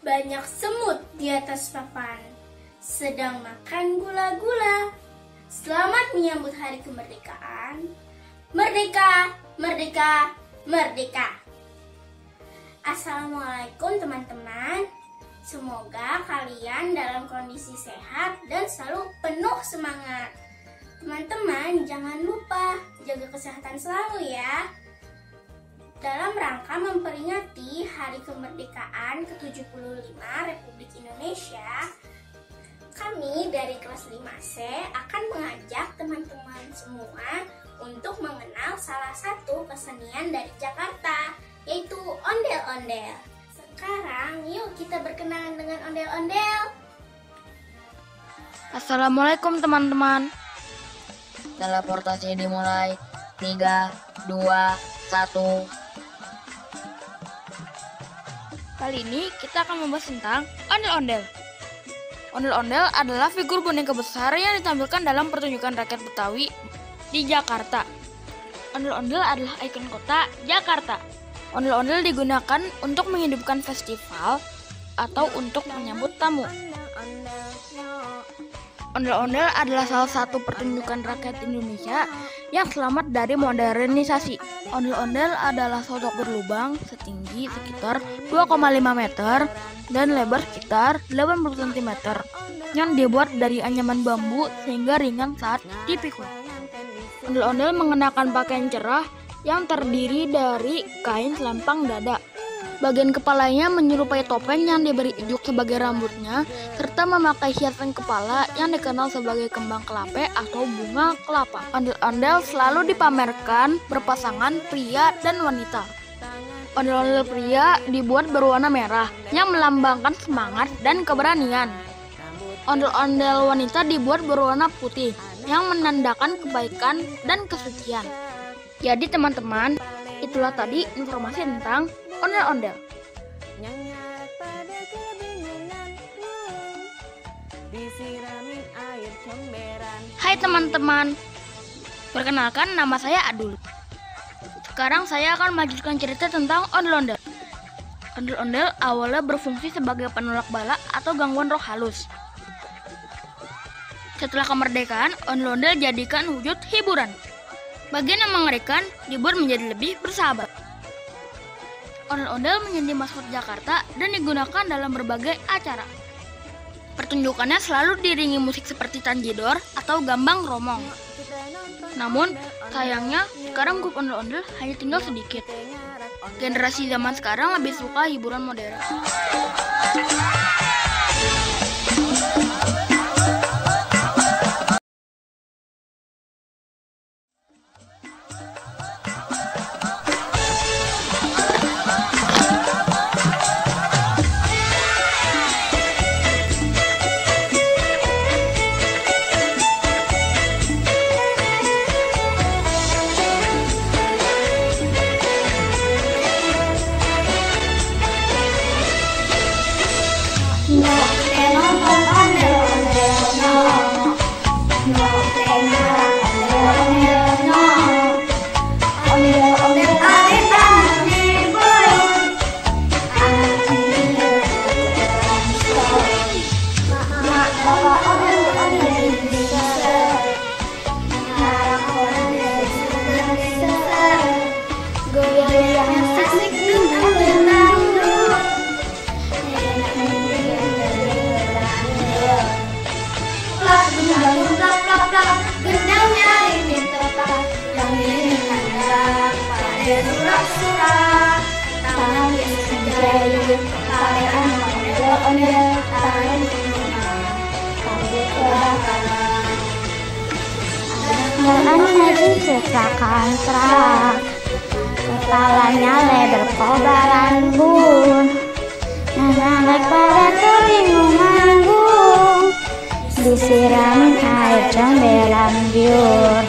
Banyak semut di atas papan, sedang makan gula-gula. Selamat menyambut hari kemerdekaan. Merdeka, merdeka, merdeka. Assalamualaikum teman-teman. Semoga kalian dalam kondisi sehat dan selalu penuh semangat. Teman-teman, jangan lupa jaga kesehatan selalu ya. Dalam rangka memperingati Hari Kemerdekaan ke-75 Republik Indonesia, kami dari kelas 5C akan mengajak teman-teman semua untuk mengenal salah satu kesenian dari Jakarta, yaitu ondel-ondel. Sekarang yuk kita berkenalan dengan ondel-ondel. Assalamualaikum teman-teman. Teleportasi dimulai. 3, 2, 1. Kali ini kita akan membahas tentang ondel-ondel. Ondel-ondel adalah figur boneka besar yang ditampilkan dalam pertunjukan rakyat Betawi di Jakarta. Ondel-ondel adalah ikon kota Jakarta. Ondel-ondel digunakan untuk menghidupkan festival atau untuk menyambut tamu. Ondel-ondel adalah salah satu pertunjukan rakyat Indonesia yang selamat dari modernisasi. Ondel-ondel adalah sosok berlubang setinggi sekitar 2,5 meter dan lebar sekitar 80 cm yang dibuat dari anyaman bambu sehingga ringan saat dipikul. Ondel-ondel mengenakan pakaian cerah yang terdiri dari kain selempang dada. Bagian kepalanya menyerupai topeng yang diberi ijuk sebagai rambutnya, serta memakai hiasan kepala yang dikenal sebagai kembang kelape atau bunga kelapa. Ondel-ondel selalu dipamerkan berpasangan pria dan wanita. Ondel-ondel pria dibuat berwarna merah yang melambangkan semangat dan keberanian. Ondel-ondel wanita dibuat berwarna putih yang menandakan kebaikan dan kesucian. Jadi teman-teman, itulah tadi informasi tentang ondel-ondel. Hai teman-teman, perkenalkan nama saya Adul. Sekarang saya akan melanjutkan cerita tentang ondel-ondel. Ondel-ondel awalnya berfungsi sebagai penolak bala atau gangguan roh halus. Setelah kemerdekaan, ondel-ondel jadikan wujud hiburan. Bagian yang mengerikan dibuat menjadi lebih bersahabat. Ondel-ondel menjadi maskot Jakarta dan digunakan dalam berbagai acara. Pertunjukannya selalu diiringi musik seperti tanjidor atau gambang romong. Namun, sayangnya sekarang grup ondel-ondel hanya tinggal sedikit. Generasi zaman sekarang lebih suka hiburan modern. Kepalanya lebar kobaran bun, naik pada telingung manggung, disiramin air comberan biur.